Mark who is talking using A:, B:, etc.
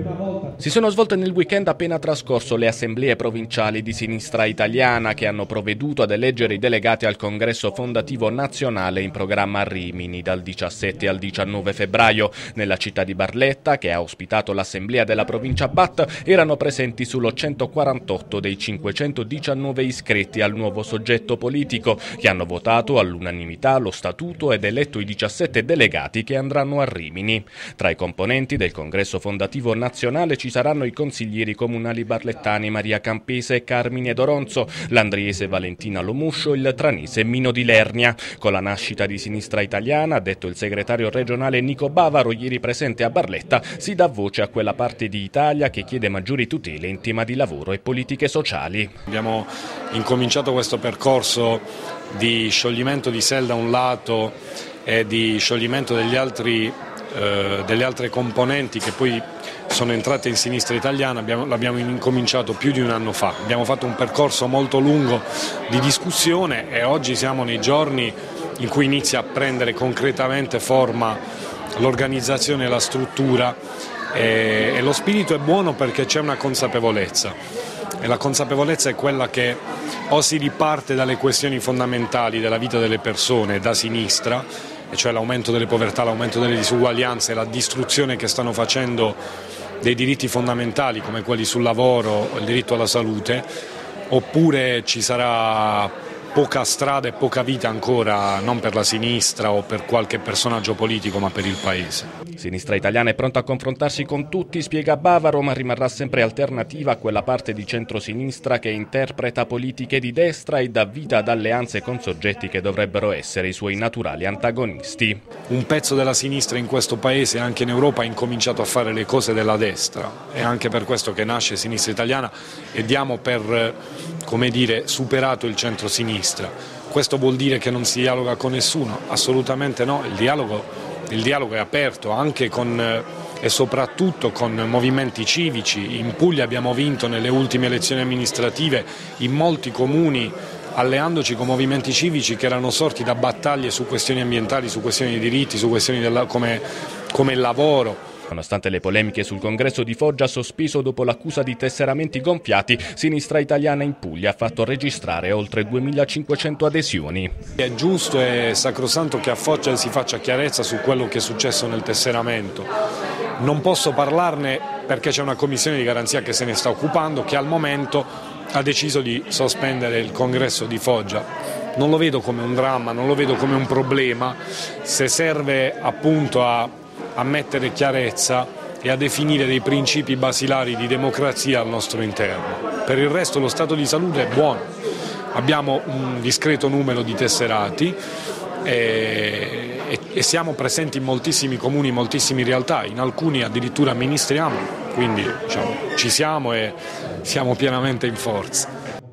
A: Si sono svolte nel weekend appena trascorso le assemblee provinciali di Sinistra Italiana che hanno provveduto ad eleggere i delegati al congresso fondativo nazionale in programma a Rimini dal 17 al 19 febbraio. Nella città di Barletta, che ha ospitato l'assemblea della provincia Bat, erano presenti solo 148 dei 519 iscritti al nuovo soggetto politico, che hanno votato all'unanimità lo statuto ed eletto i 17 delegati che andranno a Rimini. Tra i componenti del congresso fondativo nazionale ci saranno i consiglieri comunali barlettani Maria Campese e Carmine Doronzo, l'andriese Valentina Lomuscio, il tranese Mino di Lernia. Con la nascita di Sinistra Italiana, ha detto il segretario regionale Nico Bavaro, ieri presente a Barletta, si dà voce a quella parte di Italia che chiede maggiori tutele in tema di lavoro e politiche sociali.
B: Abbiamo incominciato questo percorso di scioglimento di SEL da un lato e di scioglimento delle altre componenti che poi sono entrate in Sinistra Italiana, l'abbiamo incominciato più di un anno fa. Abbiamo fatto un percorso molto lungo di discussione e oggi siamo nei giorni in cui inizia a prendere concretamente forma l'organizzazione e la struttura e lo spirito è buono perché c'è una consapevolezza e la consapevolezza è quella che o si riparte dalle questioni fondamentali della vita delle persone da sinistra, e cioè l'aumento delle povertà, l'aumento delle disuguaglianze, la distruzione che stanno facendo dei diritti fondamentali come quelli sul lavoro, il diritto alla salute, oppure ci sarà poca strada e poca vita ancora, non per la sinistra o per qualche personaggio politico, ma per il Paese.
A: Sinistra Italiana è pronta a confrontarsi con tutti, spiega Bavaro, ma rimarrà sempre alternativa a quella parte di centrosinistra che interpreta politiche di destra e dà vita ad alleanze con soggetti che dovrebbero essere i suoi naturali antagonisti.
B: Un pezzo della sinistra in questo Paese e anche in Europa ha incominciato a fare le cose della destra, è anche per questo che nasce Sinistra Italiana e diamo per, come dire, superato il centrosinistra. Questo vuol dire che non si dialoga con nessuno? Assolutamente no, il dialogo è aperto anche con e soprattutto con movimenti civici. In Puglia abbiamo vinto nelle ultime elezioni amministrative in molti comuni alleandoci con movimenti civici che erano sorti da battaglie su questioni ambientali, su questioni di diritti, su questioni come il lavoro.
A: Nonostante le polemiche sul congresso di Foggia sospeso dopo l'accusa di tesseramenti gonfiati, Sinistra Italiana in Puglia ha fatto registrare oltre 2500 adesioni.
B: È giusto e sacrosanto che a Foggia si faccia chiarezza su quello che è successo nel tesseramento. Non posso parlarne perché c'è una commissione di garanzia che se ne sta occupando, che al momento ha deciso di sospendere il congresso di Foggia. Non lo vedo come un dramma, non lo vedo come un problema, se serve appunto a mettere chiarezza e a definire dei principi basilari di democrazia al nostro interno. Per il resto lo stato di salute è buono, abbiamo un discreto numero di tesserati e siamo presenti in moltissimi comuni, in moltissime realtà, in alcuni addirittura amministriamo, quindi ci siamo e siamo pienamente in forza.